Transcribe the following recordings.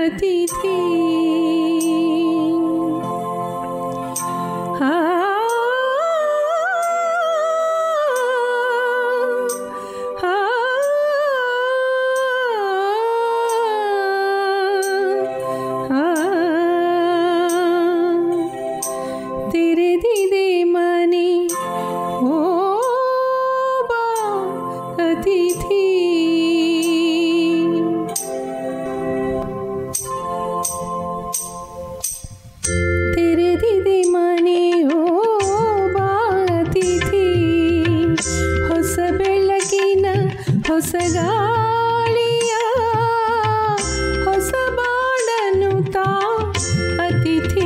अतिथि तेरे दीदे माने ओ बा अतिथि तेरे दीदे माने ओ बा अतिथि ಹೊಸ ಬೆಳಕಿನ ಹೊಸ ಗಾಳಿಯ ಹೊಸ ಬಾಳನ್ನು ತಾ ಅತಿಥಿ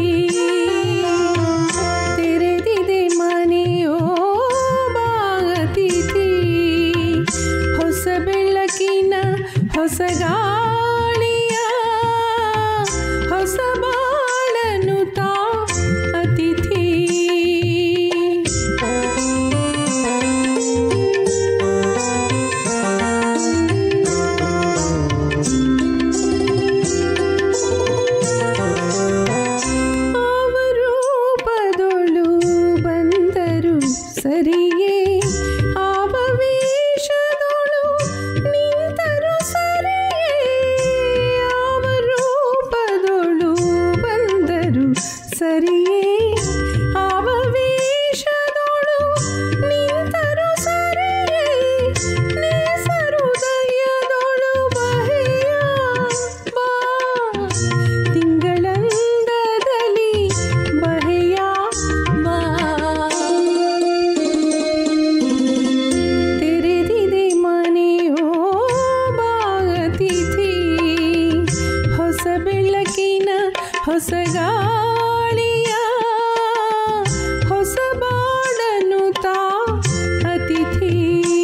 ತೆರೆದಿದೆ ಮನೆಯೋ ಬಾ ಅತಿಥಿ ಹೊಸ ಬೆಳಕಿನ ಹೊಸ ಗಾಳಿಯ ಹೊಸ ಬಾಳನ್ನು ತಾ ಅತಿಥಿ ಸರಿಯೇ ಆವೇಶದೊಳು ನಿಂತರು ಸರಿಯೇ ಯಾವ ರೂಪದೊಳು ಬಂದರು ಸರಿಯೇ ಆವೇಶದೊಳು ನಿಂತರು ಸರಿಯೇ ನೇಸರುದಯದೊಳು ಬಹೆಯ ಬಾ ತಿಂಗಳಂದದಲ್ಲಿ ಬಹೆಯ ಬಾ ಹೊಸ ಬೆಳಕಿನ ಹೊಸ ಗಾಳಿಯ ಹೊಸ ಬಾಳನ್ನು ತಾ ಅತಿಥಿ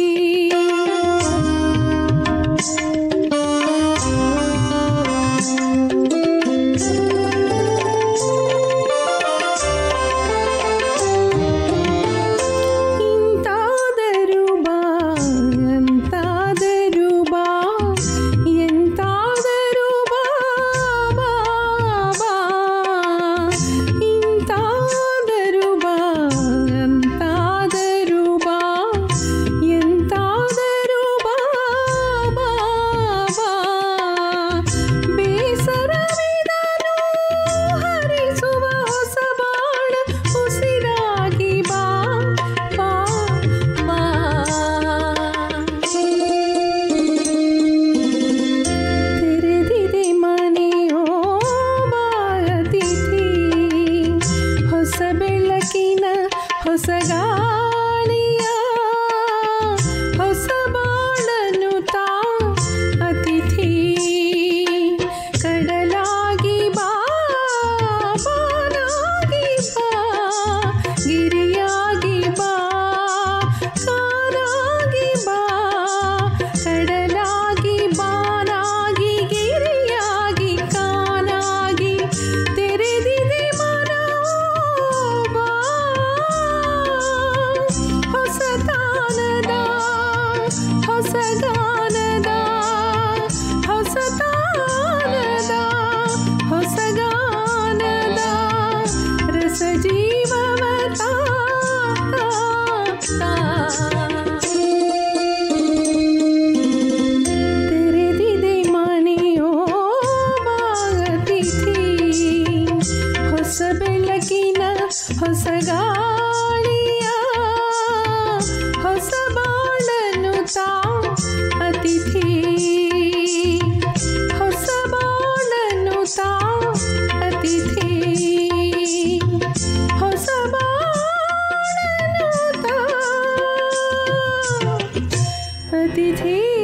ಇಂತಾದರೂ ಬಾ ಅಂತಾದರೂ ಬಾ ಎಂತಾದರೂ ಬಾ ಬಾ ಬಾ ಇಂತಾದರೂ ಬಾ ಅಂತಾದರೂ ಬಾ ಎಂತಾದರೂ ಬಾ ಬಾ ಬಾ ಬೇಸರವಿದನು ಹರಿಸುವ ಹೊಸ ಬಾಳ ಉಸಿರಾಗಿ ಬಾ ಬಾ ಬಾ ತೆರೆದಿದೆ ಮನೆಯೋ ಬಾ ಅತಿಥಿ ಹೊಸ ಬೆಳಕಿನ ಹೊಸ ಗಾಳಿಯ ಹೊಸ ಬಾಳನ್ನು ತಾ ಅತಿಥಿ ಕಡಲಾಗಿ ಬಾ ಬಾನಾಗಿ ಬಾ ಗಿರಿಯಾಗಿ ಬಾ ಕಾರಾಗಿ ಬಾ ಕಡಲಾಗಿ ಬಾನಾಗಿ ಗಿರಿಯಾಗಿ ಕಾನಾಗಿ ತೆರೆದಿದೆ ಮನವೋ ಬಾ ಹೊಸತಾನದ ಹೊಸ ಗಾನದ ಹೊಸತಾನದ ಹೊಸ ಗಾನದ ರಸ ಜೀವವತ ತೆರೆದಿದೆ ಮನೆಯೋ ಬಾ ಅತಿಥಿ ಹೊಸ ಬೆಳಕಿನ ಹೊಸ ಗಾಳಿಯ ಹೊಸ ಬಾಳನ್ನು ತಾ ಅತಿಥಿ ಹೊಸ ಬಾಳನ್ನು ತಾ ಅತಿಥಿ ಹೊಸ ಬಾಳನ್ನು ತಾ ಅತಿಥಿ